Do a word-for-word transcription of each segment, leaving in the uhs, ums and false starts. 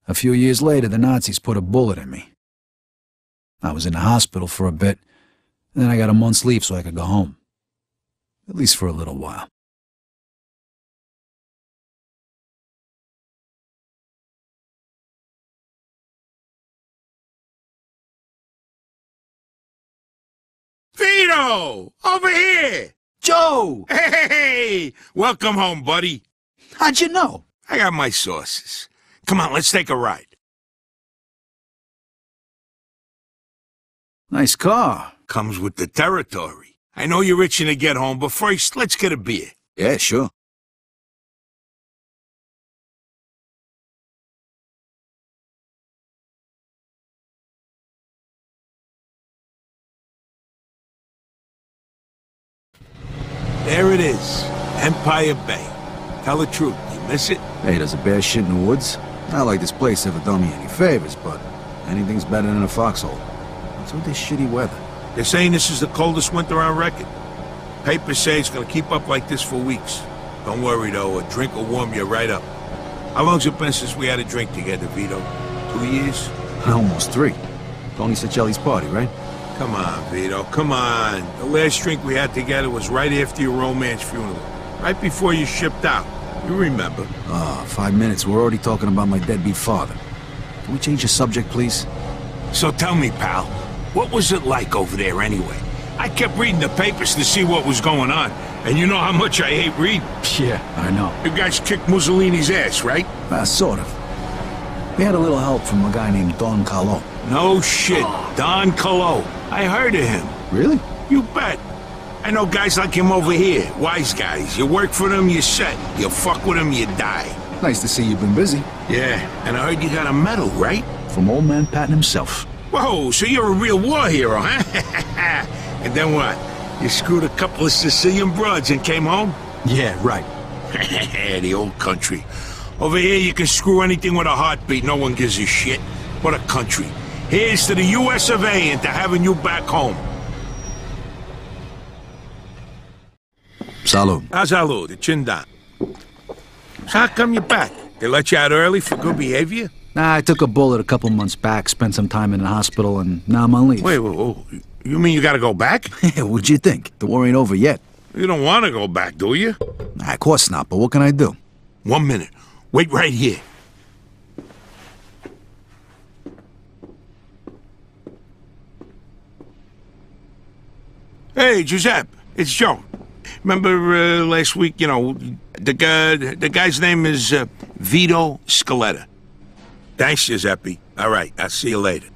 A few years later, the Nazis put a bullet in me. I was in the hospital for a bit, and then I got a month's leave so I could go home. At least for a little while. Vito! Over here! Joe! Hey! Welcome home, buddy. How'd you know? I got my sources. Come on, let's take a ride. Nice car. Comes with the territory. I know you're itching to get home, but first, let's get a beer. Yeah, sure. There it is. Empire Bay. Tell the truth, you miss it? Hey, does a bear shit in the woods? Not like this place ever done me any favors, but anything's better than a foxhole. What's with this shitty weather? They're saying this is the coldest winter on record. Papers say it's gonna keep up like this for weeks. Don't worry, though. A drink will warm you right up. How long's it been since we had a drink together, Vito? Two years? Almost three. Tony Sicelli's party, right? Come on, Vito, come on. The last drink we had together was right after your romance funeral. Right before you shipped out. You remember. Ah, oh, five minutes. We're already talking about my deadbeat father. Can we change the subject, please? So tell me, pal, what was it like over there anyway? I kept reading the papers to see what was going on, and you know how much I hate reading. Yeah, I know. You guys kicked Mussolini's ass, right? Uh, sort of. We had a little help from a guy named Don Carlo. No shit, Don Carlo. I heard of him. Really? You bet. I know guys like him over here, wise guys. You work for them, you're set. You fuck with them, you die. Nice to see you've been busy. Yeah, and I heard you got a medal, right? From old man Patton himself. Whoa, so you're a real war hero, huh? And then what? You screwed a couple of Sicilian broads and came home? Yeah, right. The old country. Over here you can screw anything with a heartbeat, no one gives a shit. What a country. Here's to the U S of A and to having you back home. Salud. Ah, salud, the chin down. So how come you're back? They let you out early for good behavior? Nah, I took a bullet a couple months back, spent some time in the hospital, and now I'm on leave. Wait, wait, wait. You mean you gotta go back? What'd you think? The war ain't over yet. You don't want to go back, do you? Nah, of course not, but what can I do? One minute. Wait right here. Hey, Giuseppe, it's Joe. Remember uh, last week, you know, the guy, the guy's name is uh, Vito Scaletta. Thanks, Giuseppe. All right, I'll see you later.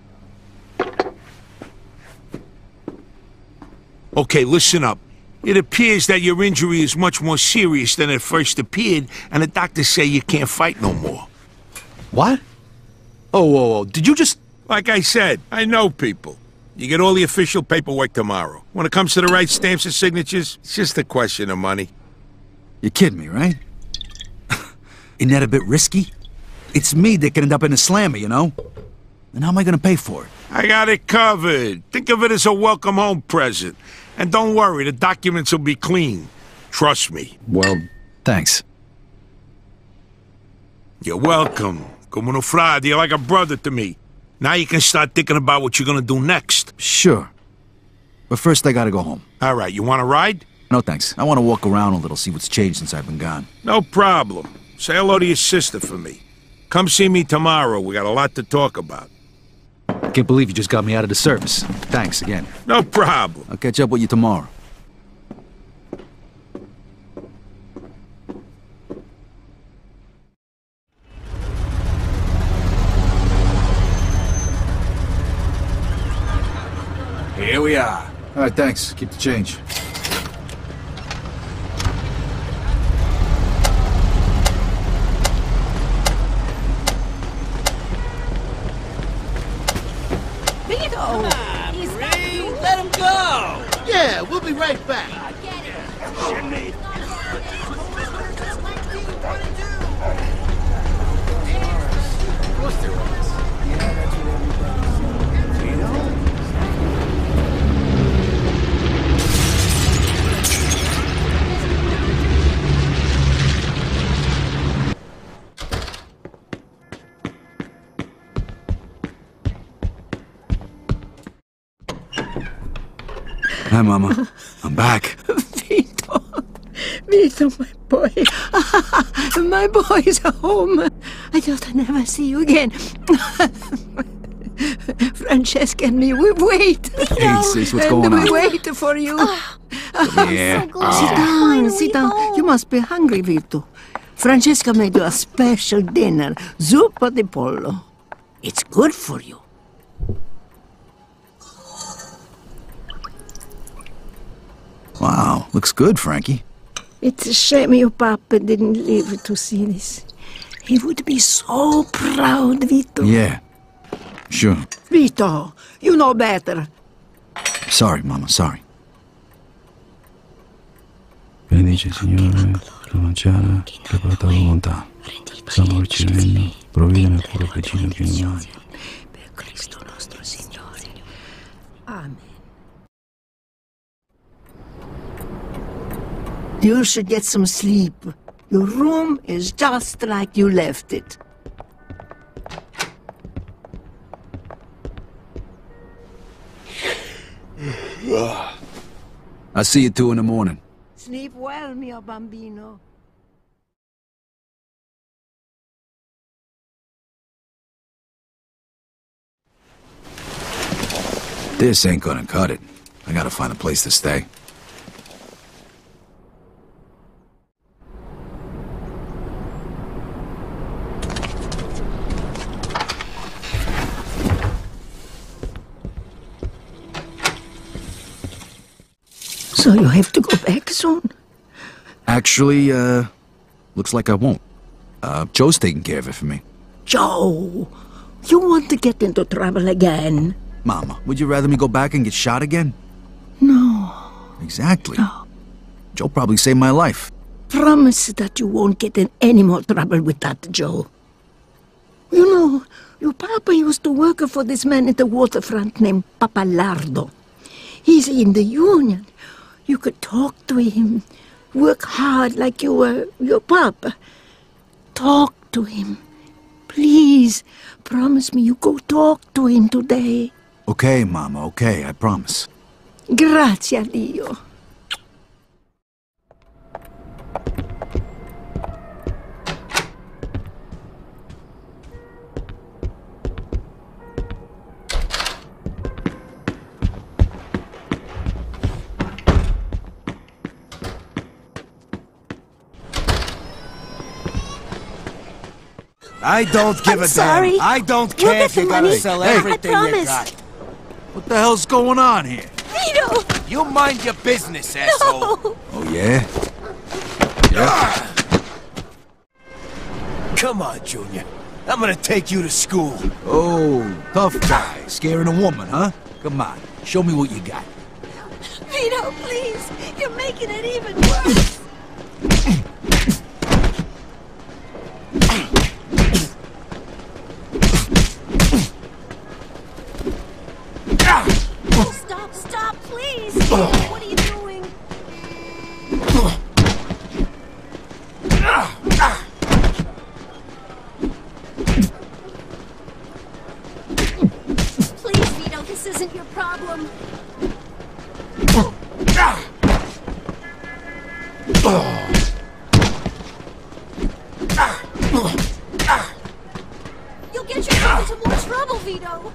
Okay, listen up. It appears that your injury is much more serious than it first appeared, and the doctors say you can't fight no more. What? Oh, whoa, whoa, did you just... Like I said, I know people. You get all the official paperwork tomorrow. When it comes to the right stamps and signatures, it's just a question of money. You're kidding me, right? Isn't that a bit risky? It's me that could end up in a slammer, you know? And how am I gonna pay for it? I got it covered. Think of it as a welcome home present. And don't worry, the documents will be clean. Trust me. Well, thanks. You're welcome. Como no frade, you're like a brother to me. Now you can start thinking about what you're gonna do next. Sure. But first I gotta go home. All right, you wanna ride? No thanks. I wanna walk around a little, see what's changed since I've been gone. No problem. Say hello to your sister for me. Come see me tomorrow. We got a lot to talk about. I can't believe you just got me out of the service. Thanks again. No problem. I'll catch up with you tomorrow. Here we are. All right, thanks. Keep the change. Come on, Ray, let him go! Yeah, we'll be right back. Hi, Mama. I'm back. Vito. Vito, my boy. My boy is home. I thought I'd never see you again. Francesca and me, we wait. Hey, sis, what's and going on? we wait for you. Come here. Sit down, sit down. You must be hungry, Vito. Francesca made you a special dinner, zuppa di pollo. It's good for you. Wow, looks good, Frankie. It's a shame your papa didn't live to see this. He would be so proud, Vito. Yeah, sure. Vito, you know better. Sorry, Mama, sorry. Benedice, Signore, la mangiare che porta la volontà. Siamo il regno, provviene nel cuore vicino che non hai. Per Cristo nostro Signore. Amen. You should get some sleep. Your room is just like you left it. I'll see you two in the morning. Sleep well, mio bambino. This ain't gonna cut it. I gotta find a place to stay. So you have to go back soon? Actually, uh, looks like I won't. Uh, Joe's taking care of it for me. Joe, you want to get into trouble again? Mama, would you rather me go back and get shot again? No. Exactly. No. Joe probably saved my life. Promise that you won't get in any more trouble with that, Joe. You know, your papa used to work for this man at the waterfront named Papalardo. He's in the union. You could talk to him, work hard like you were your papa. Talk to him. Please, promise me you go talk to him today. Okay, Mama, okay, I promise. Grazie a Dio. I don't give I'm a sorry. damn. I don't We'll care get if you the gotta money. sell I everything you promise. got. What the hell's going on here? Vito! You mind your business, asshole. No! Oh, yeah? Ah! Come on, Junior. I'm gonna take you to school. Oh, tough guy. Scaring a woman, huh? Come on, show me what you got. Vito, please! You're making it even worse! Stop, stop, please! What are you doing? Please, Vito, this isn't your problem. You'll get yourself into more trouble, Vito.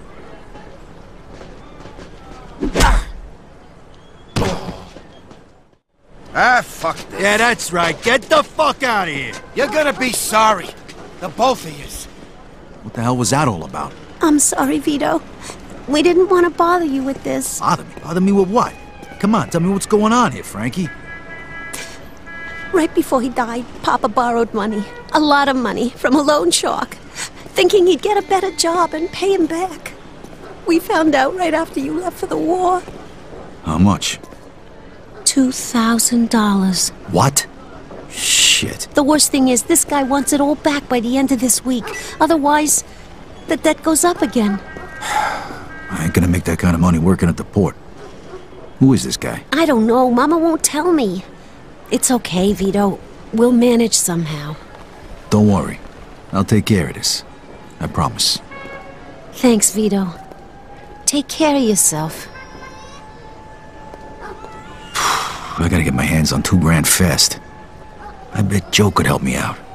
Ah, fuck this. Yeah, that's right. Get the fuck out of here. You're gonna be sorry. The both of yous. What the hell was that all about? I'm sorry, Vito. We didn't want to bother you with this. Bother me? Bother me with what? Come on, tell me what's going on here, Frankie. Right before he died, Papa borrowed money. A lot of money from a loan shark, thinking he'd get a better job and pay him back. We found out right after you left for the war. How much? Two thousand dollars. What? Shit. The worst thing is, this guy wants it all back by the end of this week. Otherwise, the debt goes up again. I ain't gonna make that kind of money working at the port. Who is this guy? I don't know. Mama won't tell me. It's okay, Vito. We'll manage somehow. Don't worry. I'll take care of this. I promise. Thanks, Vito. Take care of yourself. I gotta get my hands on two grand fast. I bet Joe could help me out.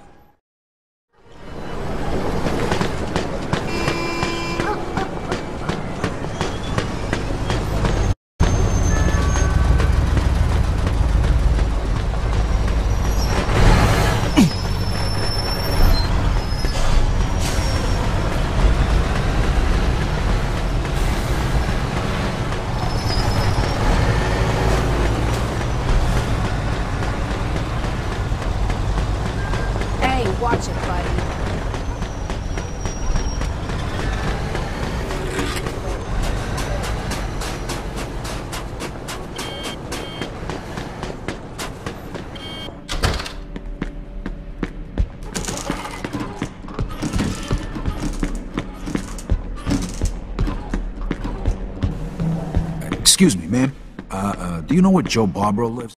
Watch it, buddy. Excuse me, ma'am. Uh, uh, do you know where Joe Barbaro lives?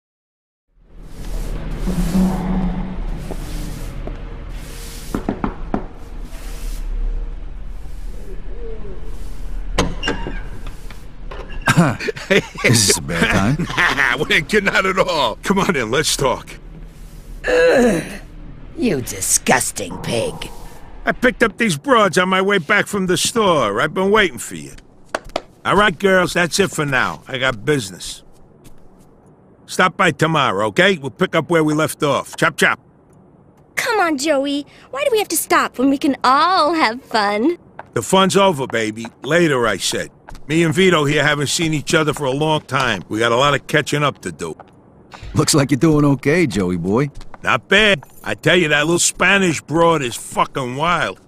Is this a bad time? Nah, we ain't getting out at all. Come on in, let's talk. Ugh, you disgusting pig. I picked up these broads on my way back from the store. I've been waiting for you. All right, girls, that's it for now. I got business. Stop by tomorrow, okay? We'll pick up where we left off. Chop, chop. Come on, Joey. Why do we have to stop when we can all have fun? The fun's over, baby. Later, I said. Me and Vito here haven't seen each other for a long time. We got a lot of catching up to do. Looks like you're doing okay, Joey boy. Not bad. I tell you, that little Spanish broad is fucking wild.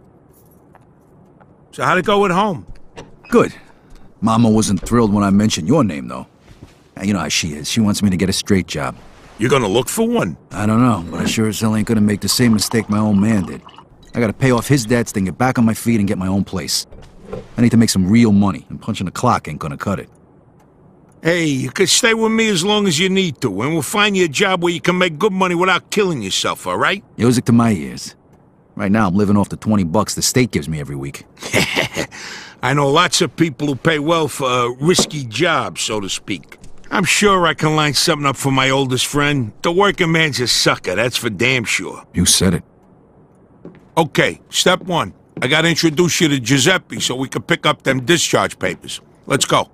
So how'd it go at home? Good. Mama wasn't thrilled when I mentioned your name, though. You know how she is. She wants me to get a straight job. You gonna look for one? I don't know, but I sure as hell ain't gonna make the same mistake my old man did. I gotta pay off his debts, then get back on my feet and get my own place. I need to make some real money, and punching the clock ain't gonna cut it. Hey, you can stay with me as long as you need to, and we'll find you a job where you can make good money without killing yourself, all right? Music to my ears. Right now, I'm living off the twenty bucks the state gives me every week. I know lots of people who pay well for a risky job, so to speak. I'm sure I can line something up for my oldest friend. The working man's a sucker, that's for damn sure. You said it. Okay, step one. I gotta introduce you to Giuseppe so we can pick up them discharge papers. Let's go.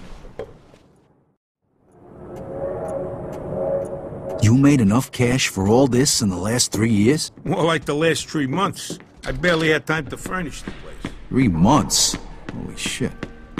You made enough cash for all this in the last three years? More like the last three months. I barely had time to furnish the place. Three months? Holy shit.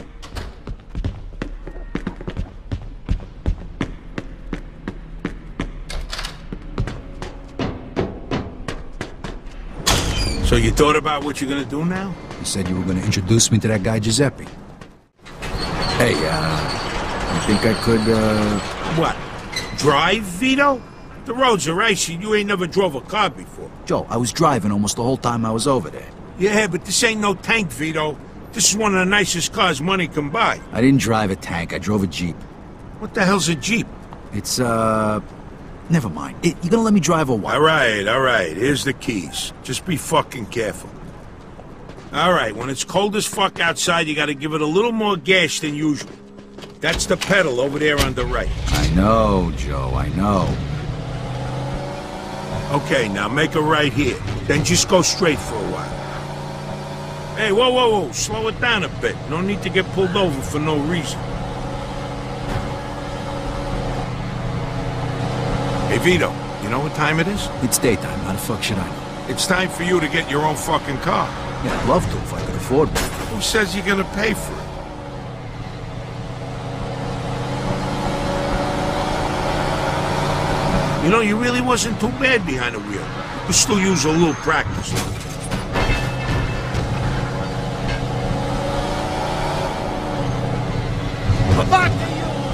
So you thought about what you're gonna do now? You said you were gonna introduce me to that guy Giuseppe. Hey, uh, you think I could, uh... What? Drive, Vito? The roads are icy. You ain't never drove a car before. Joe, I was driving almost the whole time I was over there. Yeah, but this ain't no tank, Vito. This is one of the nicest cars money can buy. I didn't drive a tank. I drove a Jeep. What the hell's a Jeep? It's, uh... Never mind. It, you gonna let me drive or what? All right, all right. Here's the keys. Just be fucking careful. All right, when it's cold as fuck outside, you gotta give it a little more gas than usual. That's the pedal over there on the right. I know, Joe, I know. Okay, now make a right here. Then just go straight for a while. Hey, whoa, whoa, whoa. Slow it down a bit. No need to get pulled over for no reason. Hey, Vito, you know what time it is? It's daytime. How the fuck should I know? It's time for you to get your own fucking car. Yeah, I'd love to if I could afford one. Who says you're gonna pay for it? You know, you really wasn't too bad behind the wheel. You could still use a little practice. Back to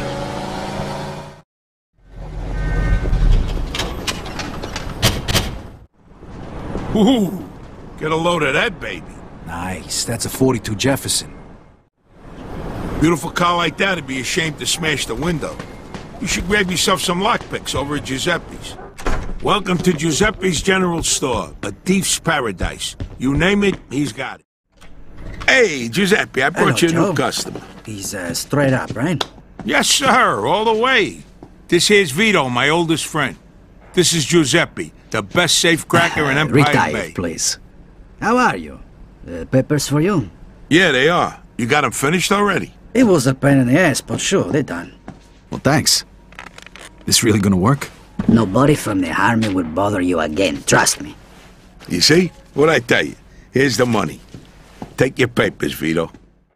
you! Ooh, get a load of that baby. Nice. That's a forty-two Jefferson. Beautiful car like that would be ashamed to smash the window. You should grab yourself some lockpicks over at Giuseppe's. Welcome to Giuseppe's General Store, a thief's paradise. You name it, he's got it. Hey, Giuseppe, I brought Hello, you a new Joe. customer. He's uh, straight up, right? Yes, sir, all the way. This here's Vito, my oldest friend. This is Giuseppe, the best safecracker in Empire Retired, Bay. please. How are you? Uh, peppers for you? Yeah, they are. You got them finished already? It was a pain in the ass, but sure, they're done. Well, thanks. This really gonna work? Nobody from the army will bother you again, trust me. You see? What'd I tell you? Here's the money. Take your papers, Vito.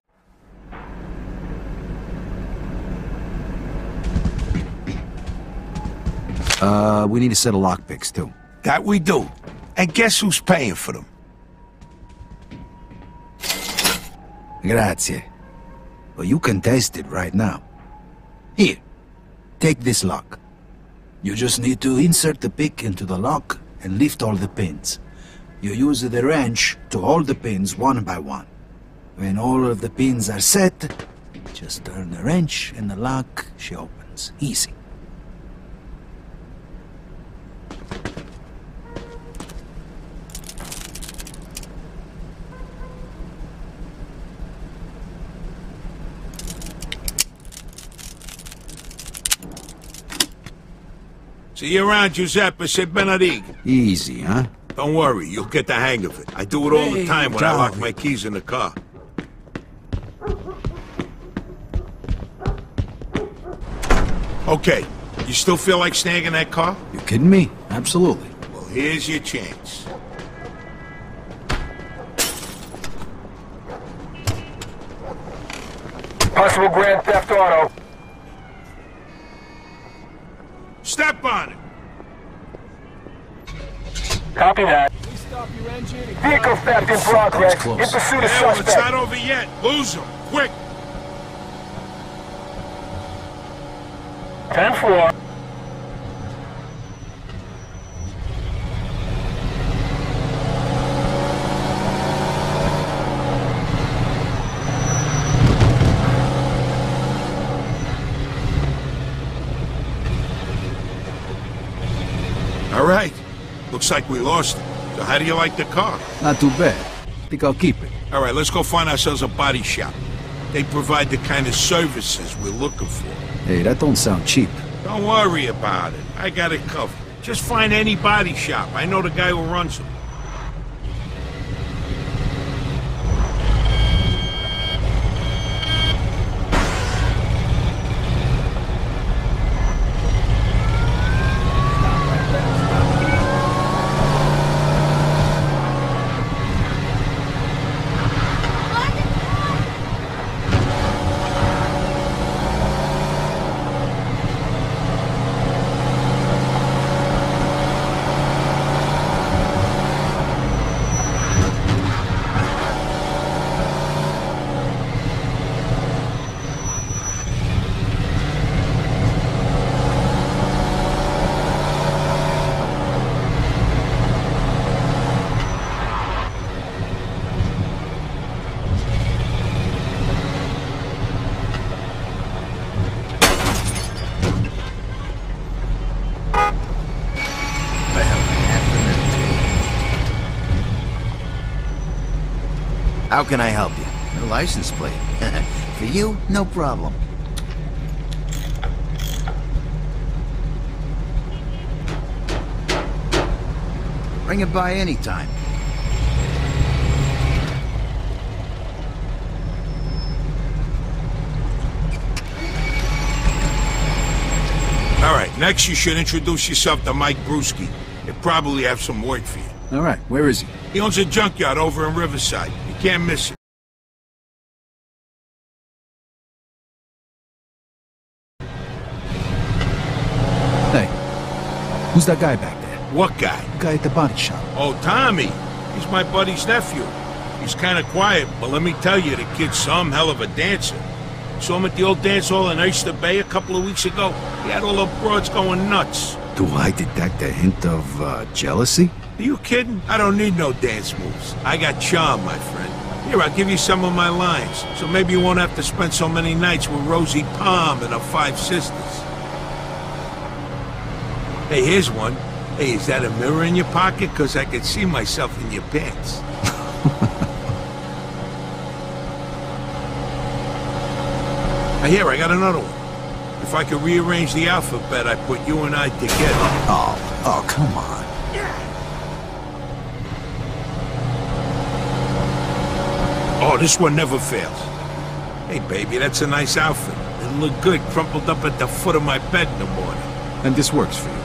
Uh, we need a set of lockpicks, too. That we do. And guess who's paying for them? Grazie. Well, you can test it right now. Here, take this lock. You just need to insert the pick into the lock and lift all the pins. You use the wrench to hold the pins one by one. When all of the pins are set, just turn the wrench and the lock, she opens. Easy. See you around, Giuseppe. Say Benedict. Easy, huh? Don't worry, you'll get the hang of it. I do it all the time when I lock my keys in the car. Okay, you still feel like snagging that car? You kidding me? Absolutely. Well, here's your chance. Possible grand theft auto. Step on it. Copy that. Vehicle theft in progress. In pursuit of Hell, suspect. it's not over yet. Lose him. Quick. ten four. All right. Looks like we lost him. So how do you like the car? Not too bad. Think I'll keep it. All right, let's go find ourselves a body shop. They provide the kind of services we're looking for. Hey, that don't sound cheap. Don't worry about it. I got it covered. Just find any body shop. I know the guy who runs them. How can I help you? The license plate. For you, no problem. Bring it by anytime. All right, next you should introduce yourself to Mike Brewski. He'll probably have some work for you. All right, where is he? He owns a junkyard over in Riverside. You can't miss it. Hey, who's that guy back there? What guy? The guy at the body shop. Oh, Tommy. He's my buddy's nephew. He's kind of quiet, but let me tell you, the kid's some hell of a dancer. Saw him at the old dance hall in Oyster Bay a couple of weeks ago. He had all the broads going nuts. Do I detect a hint of, uh, jealousy? Are you kidding? I don't need no dance moves. I got charm, my friend. Here, I'll give you some of my lines, so maybe you won't have to spend so many nights with Rosie Palm and her five sisters. Hey, here's one. Hey, is that a mirror in your pocket? Because I can see myself in your pants. Here, I got another one. If I could rearrange the alphabet, I'd put you and I together. Oh, oh, come on. Oh, this one never fails. Hey, baby, that's a nice outfit. It'll look good crumpled up at the foot of my bed in the morning. And this works for you.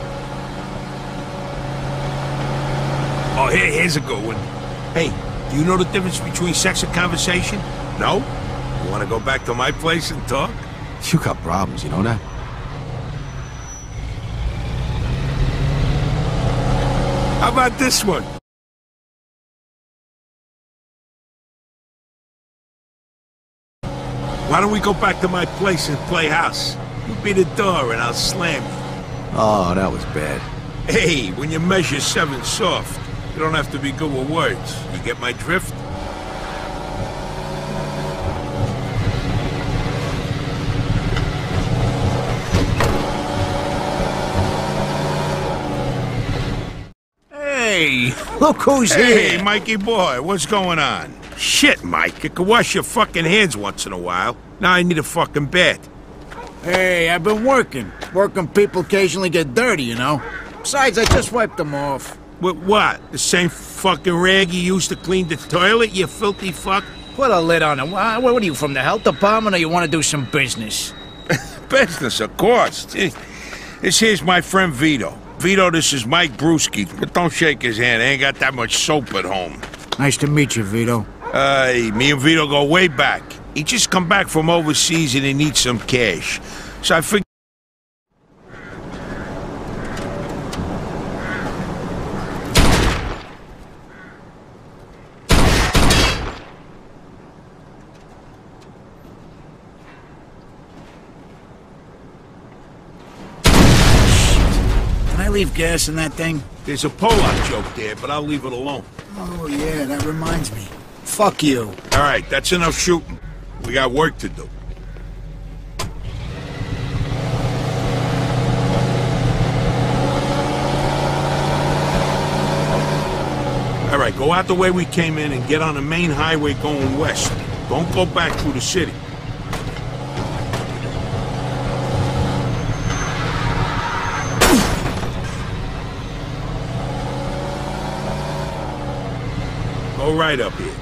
Oh, here, here's a good one. Hey, do you know the difference between sex and conversation? No? You want to go back to my place and talk? You got problems, you know that? How about this one? Why don't we go back to my place and play house? You be the door and I'll slam you. Oh, that was bad. Hey, when you measure seven soft, you don't have to be good with words. You get my drift? Hey! Look who's hey, here! Mikey boy, what's going on? Shit, Mike, you can wash your fucking hands once in a while. Now I need a fucking bath. Hey, I've been working. Working people occasionally get dirty, you know? Besides, I just wiped them off. With what? The same fucking rag you used to clean the toilet, you filthy fuck? Put a lid on it. What, what are you, from the health department, or you want to do some business? Business, of course. This here's my friend Vito. Vito, this is Mike Brewski, but don't shake his hand. I ain't got that much soap at home. Nice to meet you, Vito. Uh, me and Vito go way back. He just come back from overseas and he needs some cash. So I figured... Can I leave gas in that thing? There's a pull-out joke there, but I'll leave it alone. Oh, yeah, that reminds me. Fuck you. All right, that's enough shooting. We got work to do. All right, go out the way we came in and get on the main highway going west. Don't go back through the city. Go right up here.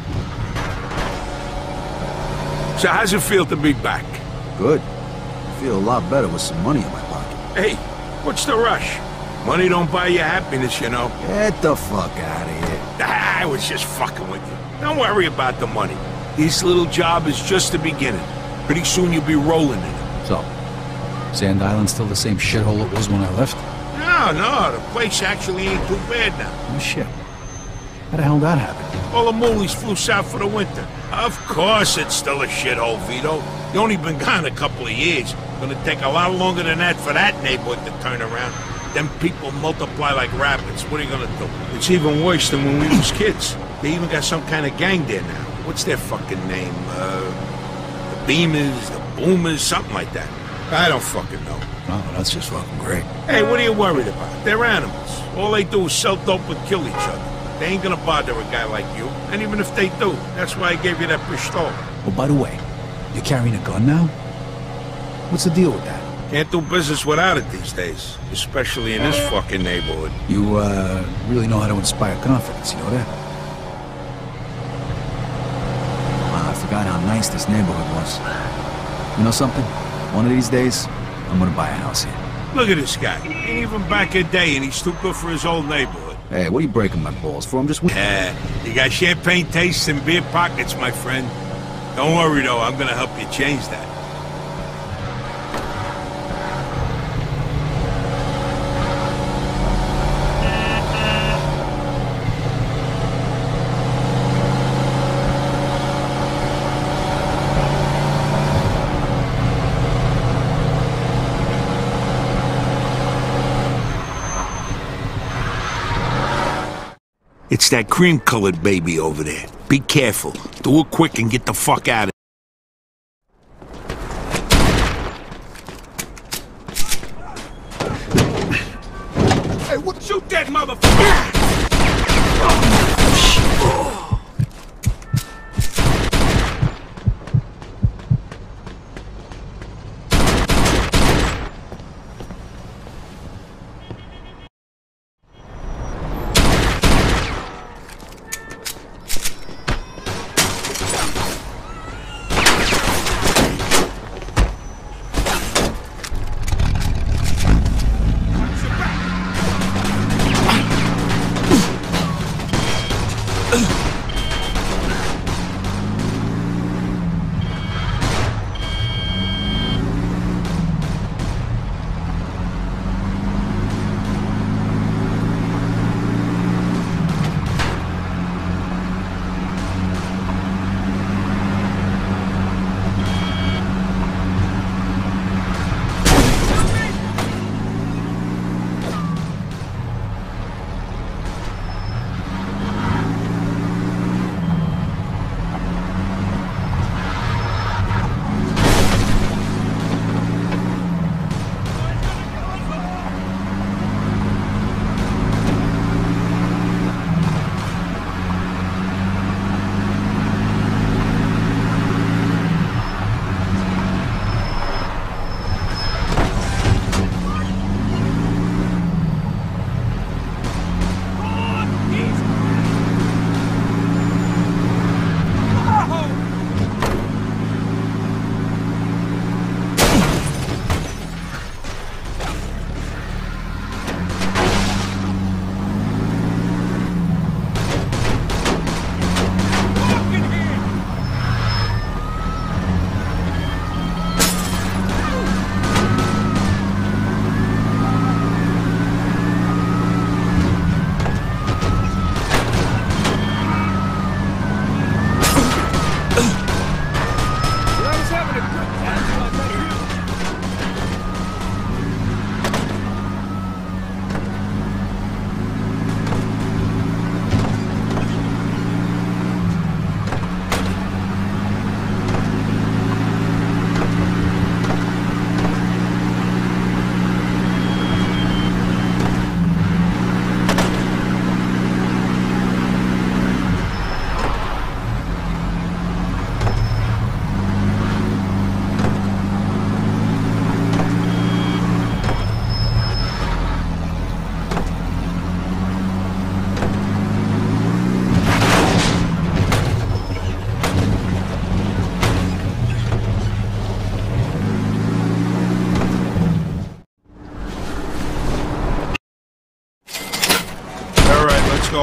So how's it feel to be back? Good. I feel a lot better with some money in my pocket. Hey, what's the rush? Money don't buy you happiness, you know. Get the fuck out of here. Ah, I was just fucking with you. Don't worry about the money. This little job is just the beginning. Pretty soon you'll be rolling in it. So, Sand Island's still the same shithole it was when I left? No, no, the place actually ain't too bad now. Oh, shit. How the hell did that happen? All the moolies flew south for the winter. Of course it's still a shithole, Vito. You only been gone a couple of years. Gonna take a lot longer than that for that neighborhood to turn around. Them people multiply like rabbits. What are you gonna do? It's even worse than when we was kids. They even got some kind of gang there now. What's their fucking name? Uh, the Beamers, the Boomers, something like that. I don't fucking know. Oh, that's just fucking great. Hey, what are you worried about? They're animals. All they do is sell dope and kill each other. They ain't gonna bother a guy like you. And even if they do, that's why I gave you that pistol. Oh, by the way, you're carrying a gun now? What's the deal with that? Can't do business without it these days. Especially in this fucking neighborhood. You, uh, really know how to inspire confidence, you know that? Wow, I forgot how nice this neighborhood was. You know something? One of these days, I'm gonna buy a house here. Look at this guy. Ain't even back a day and he's too good for his old neighborhood. Hey, what are you breaking my balls for? I'm just... Yeah, you got champagne tastes and beer pockets, my friend. Don't worry, though. I'm gonna help you change that. It's that cream-colored baby over there. Be careful. Do it quick and get the fuck out of here. Hey, what? Shoot that motherfucker!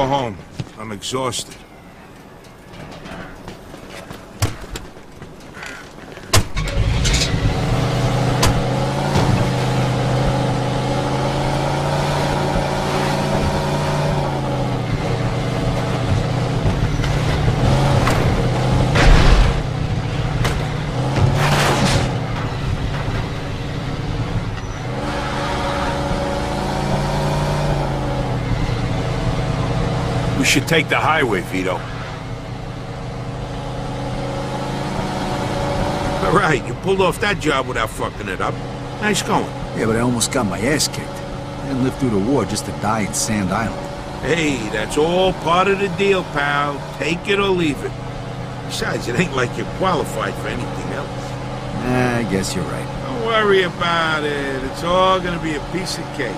go home. I'm exhausted. We should take the highway, Vito. All right, you pulled off that job without fucking it up. Nice going. Yeah, but I almost got my ass kicked. I didn't live through the war just to die in Sand Island. Hey, that's all part of the deal, pal. Take it or leave it. Besides, it ain't like you're qualified for anything else. Nah, I guess you're right. Don't worry about it. It's all gonna be a piece of cake.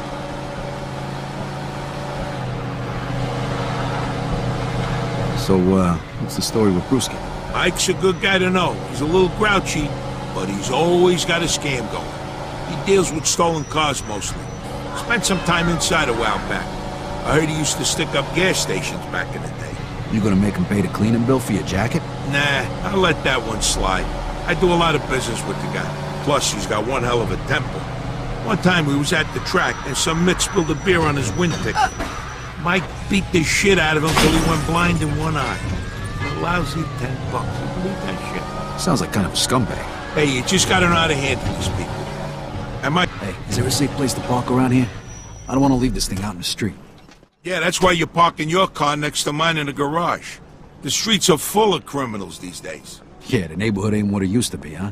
So, uh, what's the story with Brewski? Mike's a good guy to know. He's a little grouchy, but he's always got a scam going. He deals with stolen cars mostly. Spent some time inside a while back. I heard he used to stick up gas stations back in the day. You gonna make him pay the cleaning bill for your jacket? Nah, I'll let that one slide. I do a lot of business with the guy. Plus, he's got one hell of a temper. One time we was at the track, and some mitt spilled a beer on his wind ticket. Mike beat the shit out of him till he went blind in one eye. A lousy ten bucks. You believe that shit? Sounds like kind of a scumbag. Hey, you just gotta know how to handle these people. And Mike... Hey, is there a safe place to park around here? I don't want to leave this thing out in the street. Yeah, that's why you're parking your car next to mine in the garage. The streets are full of criminals these days. Yeah, the neighborhood ain't what it used to be, huh?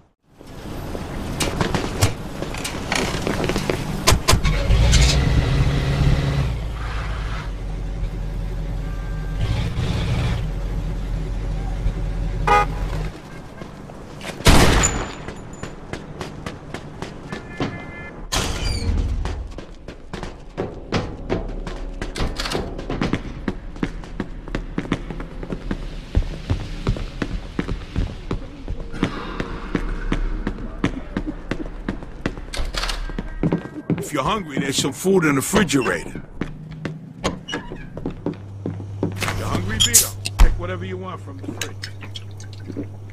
If you're hungry, there's some food in the refrigerator. You hungry, Vito? Take whatever you want from the fridge.